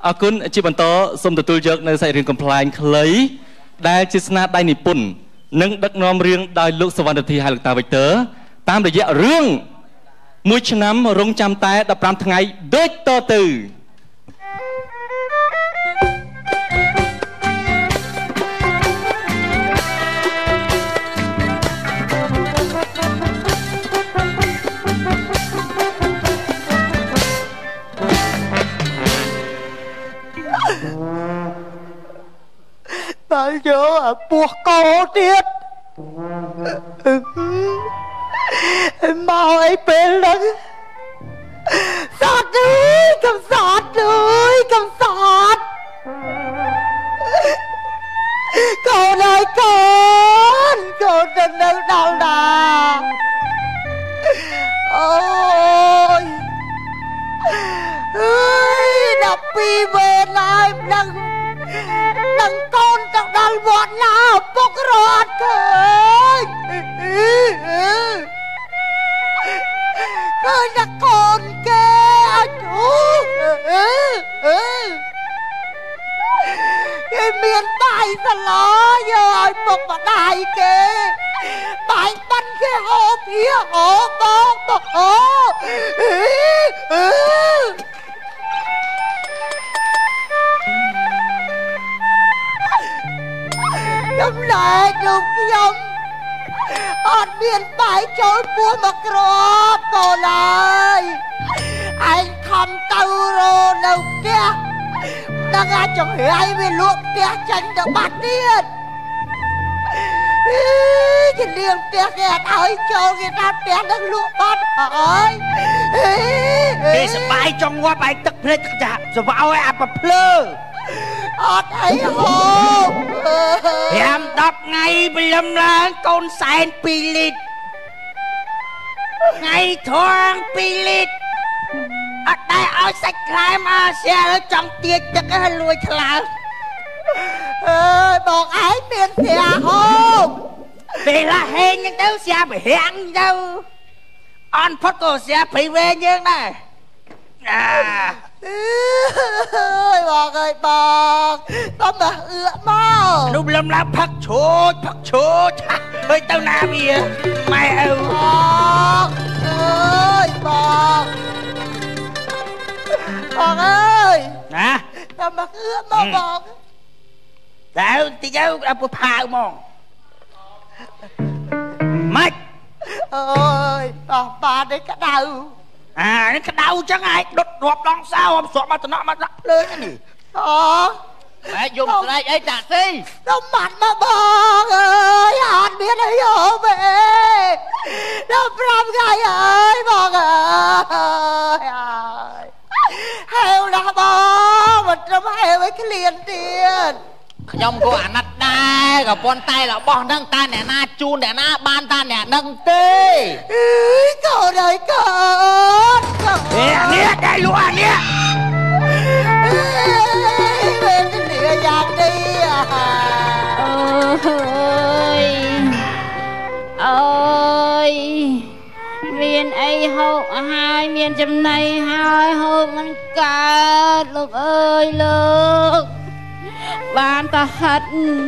អរគុណជាបន្តសូមទទួលយកនៅសាច់រឿងកំ pl ខ្លីដែលជាស្នាដៃនិពន្ធនិងដឹកនាំរឿងដោយលោកសវណ្ណធីហើយលោកតាវិកទ័រតាមរយៈរឿងមួយឆ្នាំរងចាំតែ15ថ្ងៃដូចតទៅបើយកអាពោះកោទៀតមកអីពេលហ្នឹងសតអើយកំសត់អើយកំសត់កូនអើយកូនកូនទៅនៅដល់ណាអូយអើយ12វេនហើយដឹងកូនទៅដល់វត្តណាពុករត់ឃើញតែកូនគេអត់គេមានបាយសាឡយកឲ្យពុកម្ដាយគេបាយបាន់គេហូបហៀហូបបងខ្ញុំណែលោកខ្ញុំអត់មានបាយចូលពោះមកគ្រាប់កូនអើយឯងខំទៅរនៅផ្ទះដឹងអាចចង្រៃវាលក់ផ្ទះចាញ់ទៅបាត់ទៀតគេលៀងផ្ទះគេអត់ឲ្យចូលគេថាផ្ទះនឹងលក់បាត់ហើយគេសបាយចង់ងាប់ឯងទឹកភ្នែកចាសវោឲ្យអាប្រភ្លើអត់អីហូប 5-10ថ្ងៃព្រលឹមឡើងកូនសែន2លីត្រថ្ងៃធំ2លីត្រអត់ដែរឲ្យសាច់ខ្លែមអាសៀលចង់ទាចទឹកឲ្យលួយថ្លើអើយបងឯងមានស្រាហូបពេលឡាហេងហ្នឹងទៅស្រាបរាំងទៅអន់ផុតក៏ស្រាព្រៃវែងយើងដែរអើយបងអើយបងតំតែអឿមកនោះលំឡើងផឹកឈូចហើយទៅណាវាម៉ែឪបងអើយបងអើយណាតំតែអឿមកបងតែតិចទៅឲ្យពុះផាវហ្មងម៉េចអើយបោះបាតឯក្តៅនេះក្តៅចឹងឯងដុតរាប់ដងសោមស្រក់មកតំណក់មកដាក់លើនេះឯងយំស្រែកអីតាក់ស៊ីទៅបាត់មកបងអើយអត់មានអីហូបទេដល់5ថ្ងៃហើយបងអើយហេវណាស់បងមិនត្រឹមហេវឲ្យឃ្លានទៀតខ្ញុំក៏អាណិតដែរក៏ប៉ុន្តែរបស់ហ្នឹងតាអ្នកណាជូនអ្នកណាបានតាអ្នកហ្នឹងទេកូនអើយកូននេះតែលក់នេះពេលនេះយ៉ាងនេះអើយមានអីហូបហើយមានចំណីហើយហូបមិនកើតលោកអើយលោកបានតហិត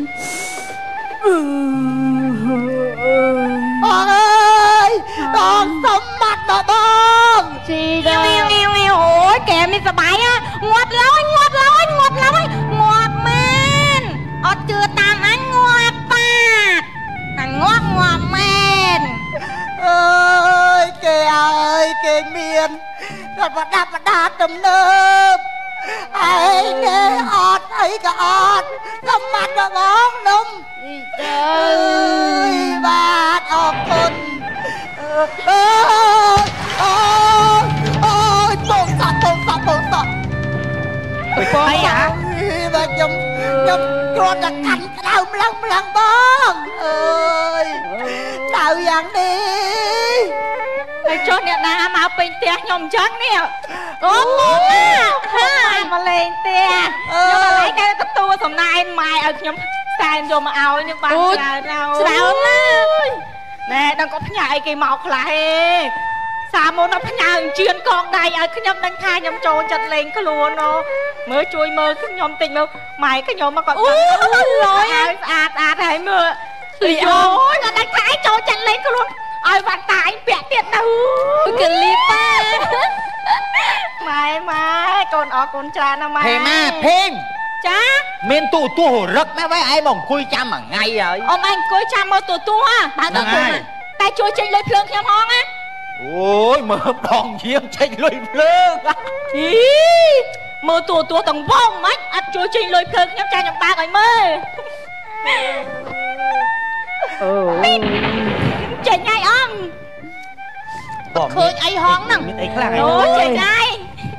អើយបងសម្បត្តិដល់បងស៊ីដល់អូយកែមិនសបាយងាប់ឡើយងាប់មែនអត់ជឿតាមអញងាប់ប៉ាតែងាប់មែនអើយគេអើយគេមានតែបដាទំនើបឯងនេះអត់អីក៏អត់សម្បត្តិរបស់នំទៅបាទអរគុណអូយបងសក់អីបាទខ្ញុំគ្រាន់តែកាន់ក្តៅម្លឹងបងអើយដៅយ៉ាងនេះហើយចុះអ្នកណាមកពេញផ្ទះខ្ញុំអញ្ចឹងនេះអូមកមកលេងផ្ទះខ្ញុំមកលេងគេទទួលសំណាយម៉ែឲ្យខ្ញុំសែនយកមកឲ្យនេះបានច្រើនណាស់ណែដឹងគាត់ផ្ញើអីគេមកខ្លះទេសាមុនអត់ផ្ញើជឿនកងដៃឲ្យខ្ញុំដឹងថាខ្ញុំចូលចិត្តលេងខ្លួនណូមើលជួយមើលខ្ញុំតិចមើលម៉ែខ្ញុំមកគាត់អូលយស្អាតហើយមើលអូយគាត់ដឹងថាឯងចូលចិត្តលេងខ្លួនឲ្យវ៉ាន់តាឯងពាក់ទៀតទៅកលីប៉ាម៉ែកូនអរគុណច្រើនណាម៉ែភេងចាមានទូរឹកម៉ែវិញឯងមកអង្គុយចាំមួយថ្ងៃហើយអូម៉ែអង្គុយចាំមើលទូបើទូតែជួយចេញលុយភ្លើងខ្ញុំហងណាអូយមើលបងយាងចេញលុយភ្លើងអីមើលទូទាំងវងមិនអត់ជួយចេញលុយភ្លើងខ្ញុំចាញ់ខ្ញុំបើកឲ្យមើលអូចេញហើយអង្គឃើញអីហងហ្នឹងមានអីខ្លះអូចេញហើយ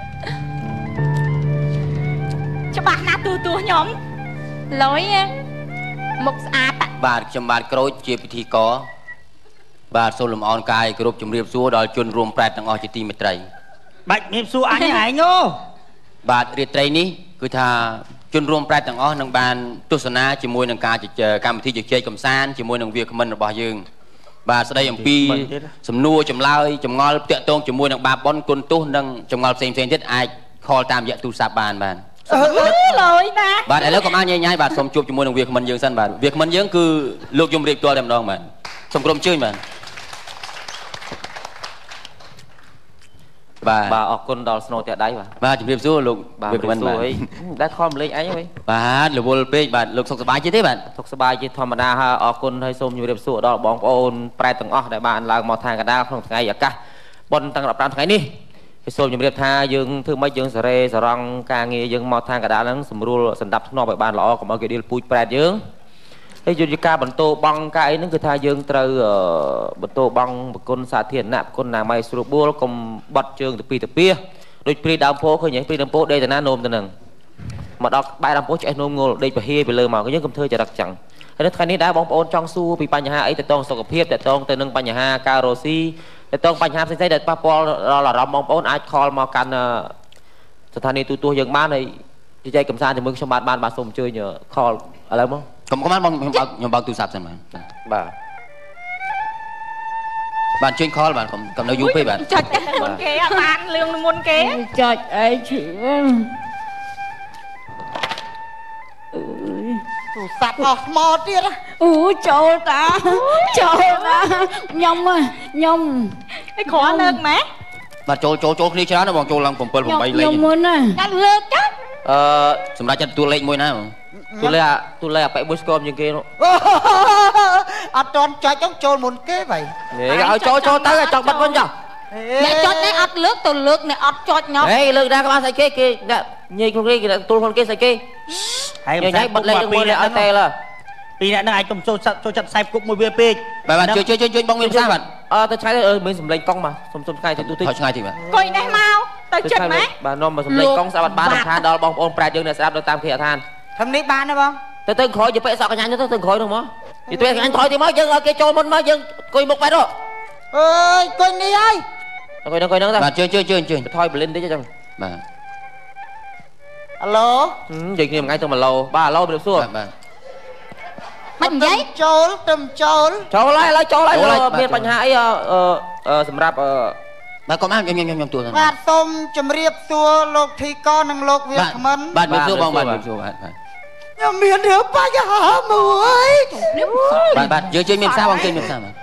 ច្បាស់ណាស់ទូខ្ញុំលុយមុខស្អាតបាទខ្ញុំបាទក្រូចជាពិធីករបាទសូមលំអរកាយគោរពជំរាបសួរដល់ជនរួមប្រែតទាំងអស់ជាទីមេត្រីបាច់ជំរាបសួរអញឯងបាទរាត្រីនេះគឺថាជនរួមប្រែតទាំងអស់នឹងបានទស្សនាជាមួយនឹងការកម្មវិធីជជែកកម្សាន្តជាមួយនឹងវាគ្មិនរបស់យើងបាទស្ដីអំពីសំណួរចម្លើយចម្ងល់តាក់ទងជាមួយនឹងបាបប៉ុនគុណទោសនិងចម្ងល់ផ្សេងទៀតអាចខលតាមរយៈទូរស័ព្ទបានលយណាបាទឥឡូវកុំអាញញ៉ៃបាទសូមជួបជាមួយនឹងវាគ្មិនយើងសិនបាទវាគ្មិនយើងគឺលោកយមរាជផ្ទាល់តែម្ដងបាទសូមក្រុមជើញបាទបាទអរគុណដល់ស្នូតែដៃបាទជំរាបសួរលោកវាគ្មិនបាទដែលខំលេងអញហីបាទរវល់ពេកបាទលោកសុខសប្បាយទេបាទសុខសប្បាយជាធម្មតាហើយអរគុណហើយសូមជម្រាបសួរដល់បងប្អូនប្រែទាំងអស់ដែលបានឡើងមកថាកណ្ដាលក្នុងថ្ងៃអាកាសប៉ុនតាំង15ថ្ងៃនេះហើយសូមជម្រាបថាយើងធ្វើម៉េចយើងសារ៉េសារងការងារយើងមកថាកណ្ដាលហ្នឹងស្រួលសណ្ដាប់ធ្នាប់ឲ្យបានល្អកុំឲ្យគេដៀលពូជប្រែតយើងហើយយន្តការបន្តបងកាយហ្នឹងគឺថាយើងត្រូវបន្តបងប្រគុណសាធារណៈប្រគុណណាមៃស្រួលបួលកុំបត់ជើងទៅពីទៅពីដូចព្រីដើមពោឃើញព្រីដើមពោដេកតាណានោមទៅនឹងមកដល់បែរដើមពោឆ្អេះនោមងល់ដេកពហិពីលើមកយើងកុំធ្វើចរិតចឹងហើយនៅថ្ងៃនេះដែរបងប្អូនចង់សួរពីបញ្ហាអីទៅតងសុខភាពទៅតងទៅនឹងបញ្ហាការរស់ស៊ីទៅតងបញ្ហាផ្សេងៗដែលប៉ះពាល់ដល់អារម្មណ៍បងប្អូនអាចខលមកកាន់ស្ថានីយទូរទស្សន៍យើងបានហើយជជែកកម្សាន្តជាមួយខ្ញុំបាទសូមអញ្ជើញខលឥឡូវមកកុំបានបងខ្ញុំបើកទូរស័ព្ទសិនបាទជើញខលបាទកុំនៅយូរពេកបាទចុចតែមុនគេបានលឿងមុនគេចុចអីឈឺទូរស័ព្ទអស់ថ្មទៀតអូចូលតាខ្ញុំឯគ្រាន់លើកម៉ែបាទចូលគ្នាច្រើនណាបងចូលឡើង7 8លេខខ្ញុំមុនណាកាត់លើកចាសម្រាប់ចាត់ទួលលេខមួយណាបងទូលេអាប៉ែមួយស្គមជាងគេអត់តន់ចុចចចូលមុនគេvậy ឲ្យចូលទៅឲ្យចង់បិទវិញចុះអ្នកចុចនេះអត់លើកទៅលើកអ្នកអត់ចុចញ៉ាំហេលើកដែរក៏បានស្អីគេអ្នកញីខ្លួនគេទូលខ្លួនគេស្អីគេហើយញ៉ៃបិទលេខមួយឲ្យតែលពីអ្នកហ្នឹងឯងកុំចូលចិត្តខ្សែគប់មួយវាពេកបាទជួយបងមានផ្សាយបាទទៅឆ្ងាយមានសម្លេងកង់បាទសុំឆ្ងាយទៅទូទៅឆ្ងាយតិចបាទកុយនេះមកទៅចិត្តម៉ែបាទនាំមកសម្លេងកង់ស្ដាប់បានឋានដល់បងប្អូនប្រែតយើងនៅស្ដាប់នៅតាមគេឋានធ្វើនេះបានទេបងទៅក្រោយទៅពេកសក់កញ្ញាទៅក្រោយនោះមកទៅកញ្ញាក្រោយទៅមកយើងឲ្យគេចូលមុនមកយើងអង្គុយមុខបែរទៅអើយអង្គុយនេះហើយអង្គុយហ្នឹងទៅបាទជួយថយបលិនតិចចឹងបាទអាឡូនិយាយគ្នាមួយថ្ងៃទៅ1ឡូបាទអាឡូជំរាបសួរបាទមិននិយាយចូលហើយឥឡូវចូលហើយមានបញ្ហាអីសម្រាប់បាទកុំខ្ញុំទួបាទសូមជម្រាបសួរលោកធីកនិងលោកវាគ្មិនបាទជំរាបសួរបងបាទជំរាបសួរបាទខ្ញុំមានរឿងបញ្ហាមួយបាទយើងមានផ្សារបងមានផ្សារបាទ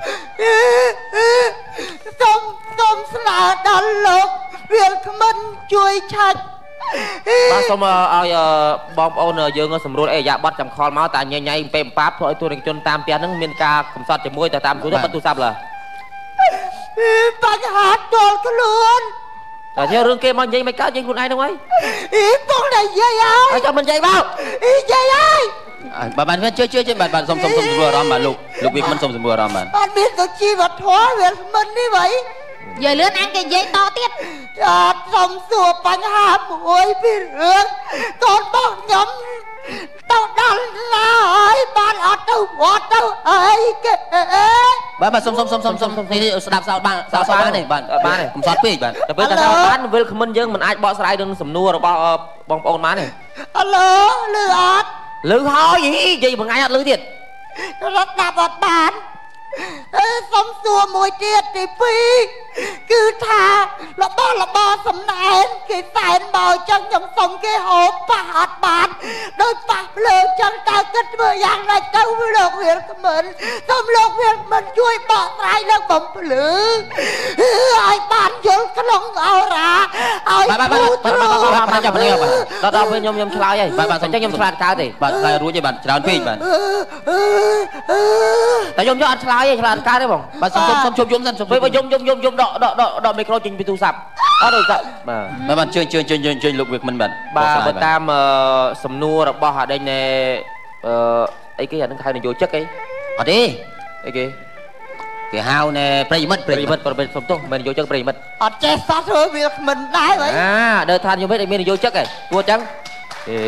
សូមស្នើដល់លោកវាគ្មិនជួយឆាច់បាទសូមឲ្យបងប្អូនយើងសម្រួលអេយ៉ាប័តចាំខលមកតាញញ៉ៃពេប៉ាបធ្វើឲ្យទូរជនតាមផ្ទះហ្នឹងមានការកំសត់ជាមួយទៅតាមទូរស័ព្ទទូរស័ព្ទឡើបញ្ហាទល់ខ្លួនតែរឿងគេមកនិយាយមិនកើតយើងខ្លួនឯងហ្នឹងហើយបងនិយាយហើយចាំមិននិយាយមកនិយាយហើយបាទជួយបាទសុំសម្រួលអារម្មណ៍បាទលោកវាគ្មិនសុំសម្រួលអារម្មណ៍បាទអត់មានទៅជីវធម៌វាគ្មិននេះvậy និយាយលឿនអញគេនិយាយតទៀតអត់សុំសួរបញ្ហាមួយពីរឿងកូនរបស់ខ្ញុំទៅដល់ណាហើយបានអត់ទៅវត្តទៅអីគេបាទសុំនេះស្ដាប់សោតបានសោតបានទេបាទកុំសោតពេកបាទទៅពេលតែសោតបានវិលខមិនយើងមិនអាចបកស្រាយនឹងសំណួររបស់បងប្អូនបានទេអាឡូលឺអត់លឺហើយនិយាយមួយថ្ងៃអត់លឺទៀតរត់ដាប់អត់បានសុំសួរមួយទៀតទី2 គឺថារបស់សំណែនគេសែនមកចឹងខ្ញុំសុំគេហូបប៉ះអត់បានដោយប៉ះភ្លើងចឹងតើគិតធ្វើយ៉ាងណាទៅលោកវាគ្មិនសូមលោកវាគ្មិនជួយបកស្រាយលើបំភ្លឺឲ្យបានយល់ក្នុងអរ៉ាឲ្យបាទចាំនេះបាទដល់ពេលខ្ញុំឆ្លើយហើយបាទអញ្ចឹងខ្ញុំឆ្លើយកើតទេបាទឆ្លើយរួចទេបាទច្រើនពេកបាទតែខ្ញុំយកអត់ឆ្លើយទេឆ្លើយកើតទេបងបាទសុំជប់យំសិនពេលយំដកមីក្រូចេញពីទូរស័ព្ទអត់ទូរស័ព្ទបាទជើញលោកវាគ្មិនបាទបើតាមសំណួររបស់អាដេញណែអីគេអានឹងហៅនយោជិកអីអត់ទេអីគេហៅណែប្រិយមិត្តសុំទោសមិននយោជិកប្រិយមិត្តអត់ចេះសោះធ្វើវាគ្មិនដែរហីដើរឋានយមហេតុឲ្យមាននយោជិកហ៎គួរអញ្ចឹងអេ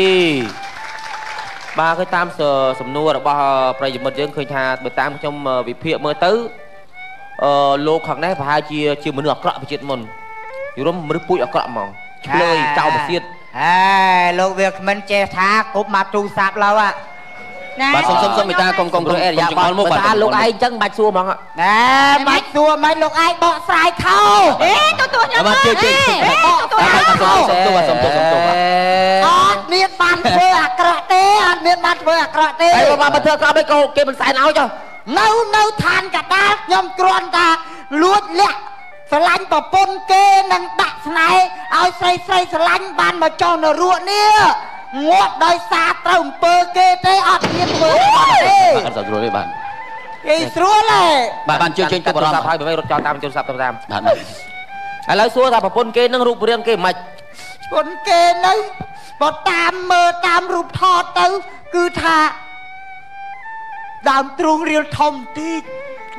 បាទគឺតាមសំណួររបស់ប្រិយមិត្តយើងឃើញថាបើតាមខ្ញុំវិភាគមើលទៅលោកខាងនេះប្រហែលជាមនុស្សអាក្រក់ពីជាតិមុនយល់មនុស្សពូជអាក្រក់ហ្មងឆ្លើយចោលទៅទៀតលោកវាគ្មិនចេះថាគប់មកទូរស័ព្ទឡូវបាទសុំមេត្តាកុំអេរយ៉ាបាត់មកថាលោកឯងអញ្ចឹងបាច់សួរហ្មងបាច់សួរមិនលោកឯងបកស្រាយខោទទួលខ្ញុំបាទជើបកស្រាយខោសុំទោសអត់មានបានធ្វើអាក្រក់ទេអត់មានបានធ្វើអាក្រក់ទេហើយបើធ្វើក្រក់ដូចគេមិនសែនឲ្យចុះនៅឋានកដាលខ្ញុំគ្រាន់តែលួចលាក់ស្រឡាញ់ប្រពន្ធគេនឹងដាក់ស្នេហ៍ឲ្យស្រីស្រឡាញ់បានមកចុះនៅរក់នេះងាប់ដោយសារត្រូវអំពើគេទេអត់មានធ្វើទេអត់ស្រួលទេបាទគេស្រួលទេបាទជើញទៅបរំហើយបើរត់ចោលតាមទូរស័ព្ទតាមបាទឥឡូវសួរថាប្រពន្ធគេនឹងរូបរាងគេមិនប្រពន្ធគេនៅបើតាមមើលតាមរូបថតទៅគឺថាដើមទ្រូងរៀលធំតិច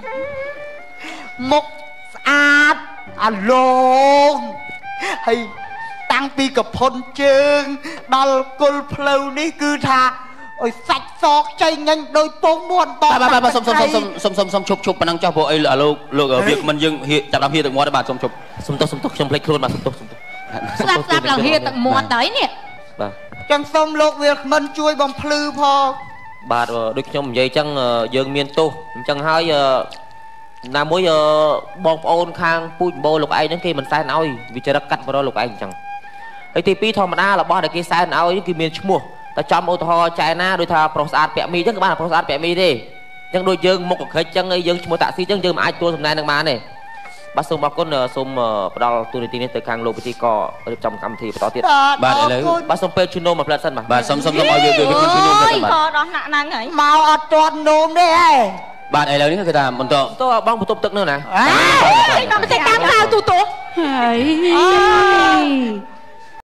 មុខស្អាតអាឡងហើយតាំងពីកផុនជើងដល់គល់ផ្លូវនេះគឺថាអុយសាច់សកចៃញញដោយពងមួនបងបាទសុំឈប់ប៉ុណ្ណឹងចុះព្រោះអីលោកវាគ្មិនយើងចាប់ដល់ហៀទឹកមាត់ទេបាទសុំទោសខ្ញុំភ្លេចខ្លួនបាទសុំទោសស្ដាប់ឡើងហៀទឹកមាត់ទៅនេះបាទចឹងសូមលោកវាគ្មិនជួយបំភ្លឺផងបាទដូចខ្ញុំនិយាយចឹងយើងមានទោសអញ្ចឹងហើយណាមួយបងប្អូនខាងពូជបោលោកឯងហ្នឹងគេមិនសែនឲ្យវិចារកាត់បរលោកឯងអញ្ចឹងហើយទី2ធម្មតារបស់ដែលគេសែនឲ្យគឺមានឈ្មោះតែចំឧទាហរណ៍ចែណាដូចថាប្រុសស្អាតពាក់មីអញ្ចឹងក៏បានប្រុសស្អាតពាក់មីទេអញ្ចឹងដូចយើងមុខកក្រិចអញ្ចឹងយើងឈ្មោះតាក់ស៊ីអញ្ចឹងយើងមិនអាចទួលសំណែននឹងបានទេបាទសូមអរគុណសូមផ្ដល់ទូរនីតិនេះទៅខាងលោកពិធីកររៀបចំកម្មវិធីបន្តទៀតបាទឥឡូវបាទសូមពេលជូននោមមកផ្លែសិនបាទសុំឲ្យវាជូននោមទៅបាទក៏ដោះណាក់ហ្នឹងហើយមកអត់ទាន់នោមទេហ៎បាទឥឡូវនេះគឺថាបន្តបងបន្ទប់ទឹកនោះណាខ្ញុំទៅតាមក្រៅទូហើយ